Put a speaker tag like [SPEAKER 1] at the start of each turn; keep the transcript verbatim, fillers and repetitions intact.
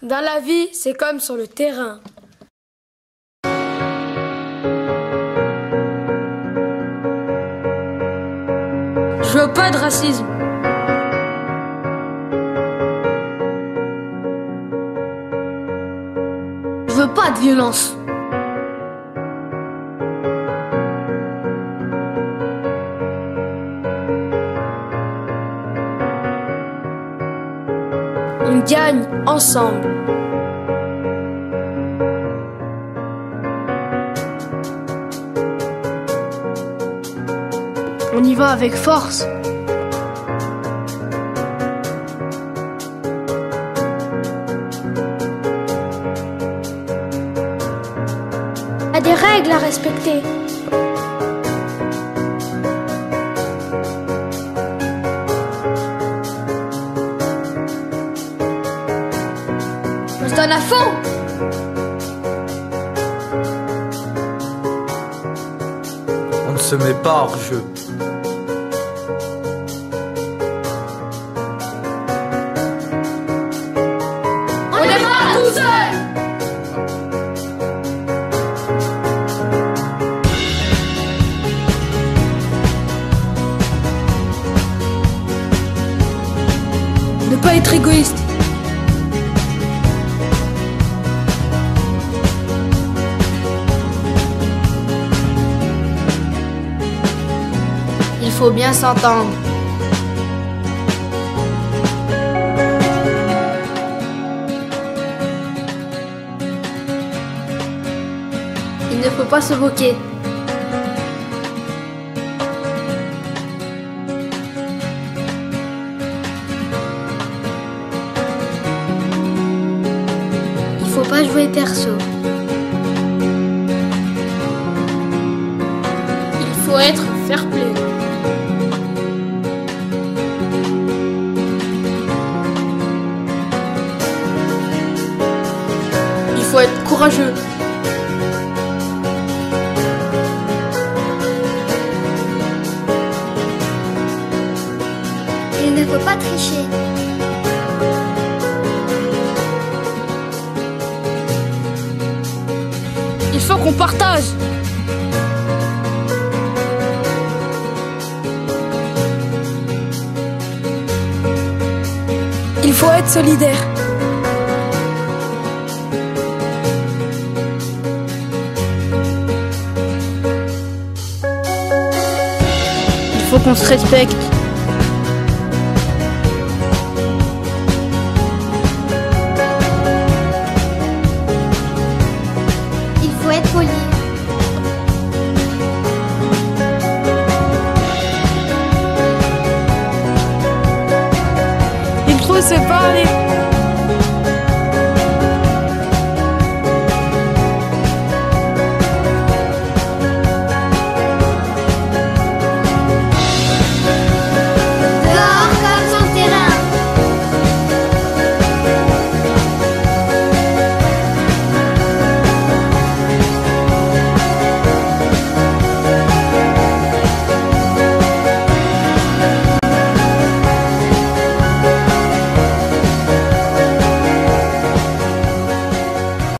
[SPEAKER 1] Dans la vie, c'est comme sur le terrain. Je veux pas de racisme. Je veux pas de violence. On gagne ensemble. On y va avec force. Il y a des règles à respecter. On se donne à fond.
[SPEAKER 2] On ne se met pas hors jeu.
[SPEAKER 1] On n'est pas tout seul. Ne pas être égoïste. Il faut bien s'entendre. Il ne faut pas se moquer. Il faut pas jouer perso. Il faut être fair play. Il faut être courageux.
[SPEAKER 3] Il ne faut pas tricher.
[SPEAKER 1] Il faut qu'on partage. Il faut être solidaire. Il faut qu'on se respecte.
[SPEAKER 3] Il faut être poli.
[SPEAKER 1] Il faut se parler.